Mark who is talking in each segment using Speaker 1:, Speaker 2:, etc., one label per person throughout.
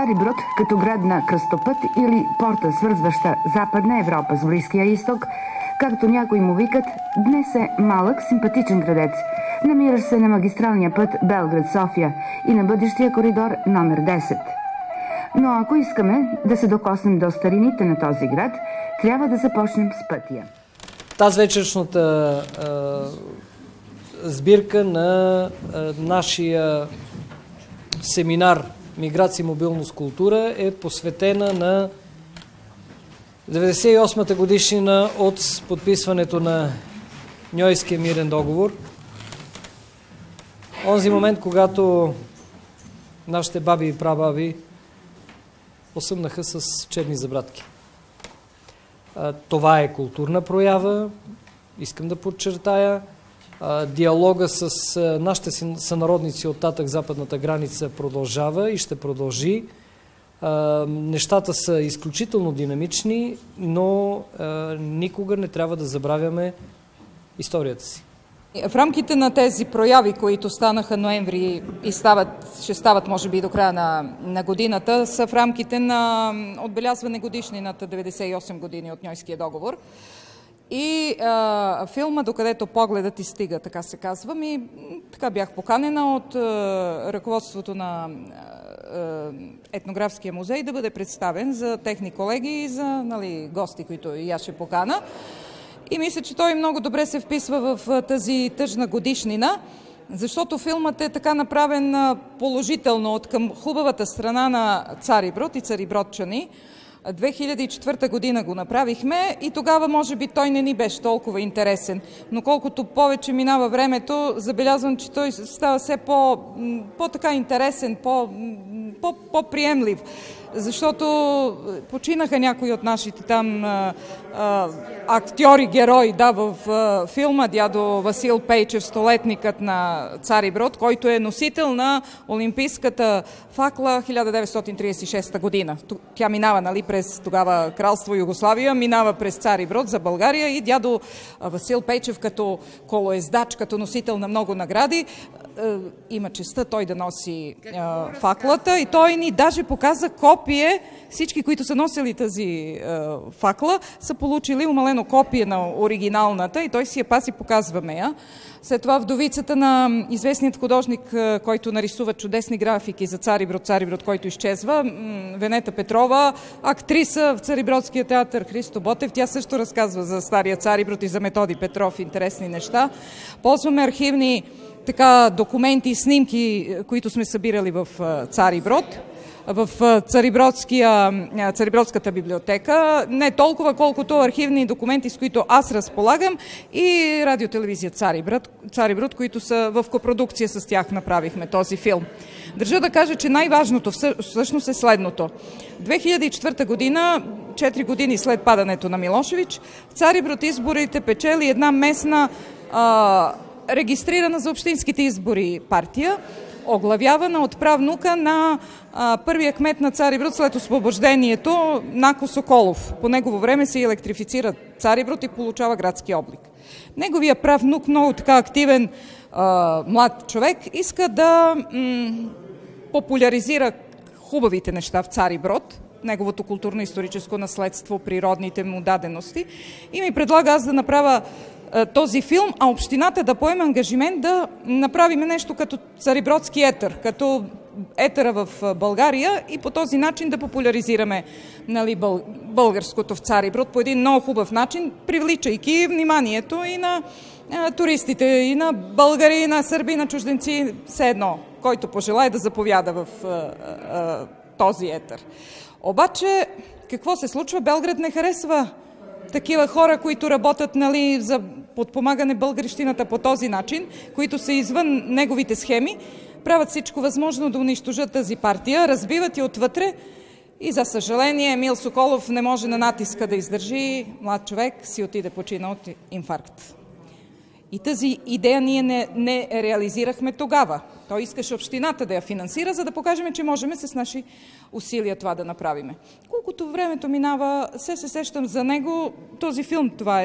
Speaker 1: Цариброд като град на кръстопът или порта, свързваща Западна Европа с Близкия изток, както някои му викат, днес е малък, симпатичен градец, намиращ се на магистралния път Белград-София и на бъдещия коридор номер 10. Но ако искаме да се докоснем до старините на този град, трябва да започнем с пътя.
Speaker 2: Тази вечершната сбирка на нашия семинар Миграция, мобилност, култура е посветена на 98-та годишнина от подписването на Ньойския мирен договор. Онзи момент, когато нашите баби и прабаби осъмнаха с черни забратки. Това е културна проява, искам да подчертая. Диалога с нашите сънародници от татък западната граница продължава и ще продължи. Нещата са изключително динамични, но никога не трябва да забравяме историята си.
Speaker 3: В рамките на тези прояви, които станаха ноември и ще стават може би до края на годината, са в рамките на отбелязване годишнината 98 години от Ньойския договор. И филма "Докъдето погледът ти стига", така се казва, така бях поканена от ръководството на етнографския музей да бъде представен за техни колеги и за гости, които и аз ще покана. И мисля, че той много добре се вписва в тази тъжна годишнина, защото филмът е така направен положително от към хубавата страна на Цариброд и царибродчани. 2004 година го направихме и тогава може би той не ни беше толкова интересен. Но колкото повече минава времето, забелязвам, че той става все по-така интересен, по-приемлив. Защото починаха някои от нашите там актьори, герои в филма. Дядо Васил Пейчев, столетникът на Цариброд, който е носител на олимпийската факла 1936 година. Тя минава през тогава кралство Югославия, минава през Цариброд за България и дядо Васил Пейчев като колоездач, като носител на много награди, има честта той да носи факлата и той ни даже показа копие. Всички, които са носили тази факла, са получили умалено копие на оригиналната и той си я пази, показваме я. След това вдовицата на известният художник, който нарисува чудесни графики за Цариброд, който изчезва, Венета Петрова, актриса в Царибродския театър, Христо Ботев. Тя също разказва за стария Цариброд и за Методи Петров интересни неща. Ползваме архивни документи и снимки, които сме събирали в Цариброд, в Царибродската библиотека, не толкова колкото архивни документи, с които аз разполагам, и радиотелевизия Цариброд, които са в копродукция с тях, направихме този филм. Държа да кажа, че най-важното всъщност е следното. 2004 година, 4 години след падането на Милошевич, в Цариброд изборите печели една местна регистрирана за общинските избори партия, оглавявана от правнука на първия кмет на Цариброд след освобождението, Нако Соколов. По негово време се електрифицира Цариброд и получава градски облик. Неговия правнук, много така активен млад човек, иска да популяризира хубавите неща в Цариброд, неговото културно-историческо наследство, природните му дадености, и ми предлага аз да направя този филм, а общината да поеме ангажимент да направим нещо като царибродски етър, като етъра в България и по този начин да популяризираме българското в Цариброд по един много хубав начин, привличайки вниманието и на туристите, и на българи, и на сърби, и на чужденци, все едно, който пожелае да заповяда в този етър. Обаче, какво се случва? Белград не харесва такива хора, които работят за подпомагане българщината по този начин, които са извън неговите схеми, правят всичко възможно да унищожат тази партия, разбиват и отвътре и за съжаление Емил Соколов не може на натиска да издържи, млад човек си отиде, почина от инфаркт. И тази идея ние не реализирахме тогава. Той искаше общината да я финансира, за да покажем, че можем с наши усилия това да направим. Колкото времето минава, се сещам за него. Този филм, това е,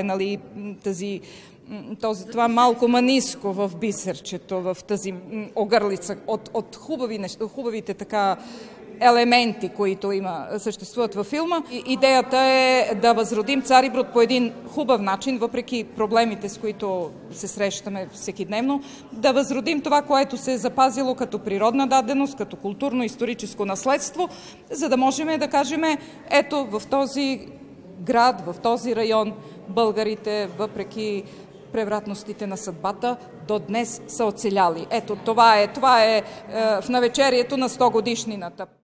Speaker 3: това малко маниско в бисерчето, в тази огърлица от хубавите така елементи, които съществуват във филма. Идеята е да възродим Цариброд по един хубав начин, въпреки проблемите, с които се срещаме всекидневно, да възродим това, което се е запазило като природна даденост, като културно-историческо наследство, за да можем да кажем, ето в този град, в този район българите, въпреки превратностите на съдбата, до днес са оцеляли. Ето това е в навечерието на 100 годишнината.